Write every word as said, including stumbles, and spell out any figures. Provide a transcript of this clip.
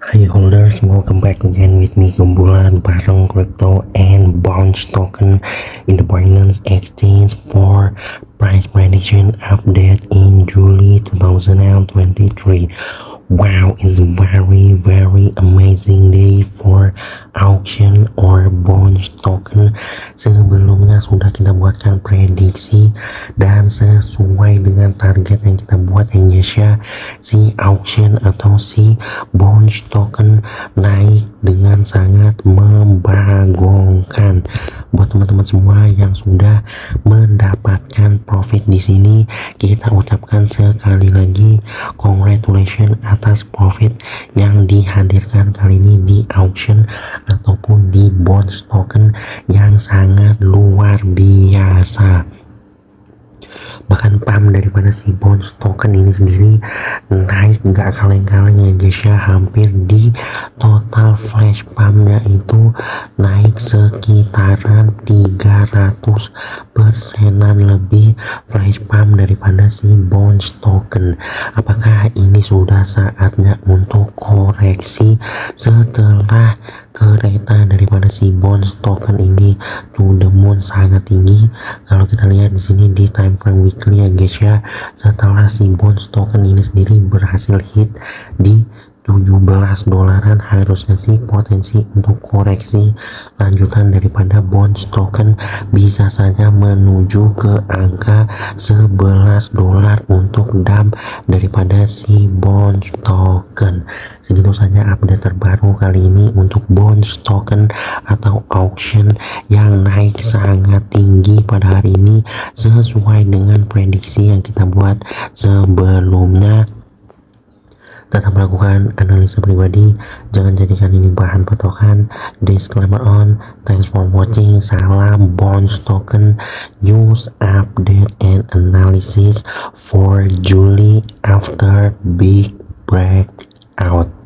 Hi holders, welcome back again with me Gembulan bareng crypto and bonds token in the Binance Exchange for price prediction update in July two thousand twenty-three. Wow, it's very very amazing day for auction or bonds token. Sebelumnya sudah kita buatkan prediksi dan sesuai dengan target yang kita buat Indonesia, si auction atau si bonds token naik dengan sangat membagongkan. Buat teman-teman semua yang sudah mendapatkan profit di sini, kita ucapkan sekali lagi congratulations atas profit yang dihadirkan kali ini di auction ataupun di bonds token yang sangat luar biasa. Bahkan pam daripada si bonds token ini sendiri naik nggak kaleng-kaleng ya guys ya, hampir di total flash pumpnya itu naik sekitaran tiga ratus persenan lebih flash pump daripada si bonds token. Apakah ini sudah saatnya untuk koreksi setelah kereta daripada si bonds token ini to the moon sangat tinggi? Kalau kita lihat di sini di time frame weekly ya guys ya, setelah si bonds token ini sendiri berhasil hit di tujuh belas dolaran, harusnya sih potensi untuk koreksi lanjutan daripada bonds token bisa saja menuju ke angka sebelas dolar untuk dump daripada si bonds token. Segitu saja update terbaru kali ini untuk bonds token atau auction yang naik sangat tinggi pada hari ini sesuai dengan prediksi yang kita buat sebelumnya. Tetap melakukan analisa pribadi, jangan jadikan ini bahan patokan. Disclaimer on. Thanks for watching. Salam bonds token news update and analysis for July after big breakout.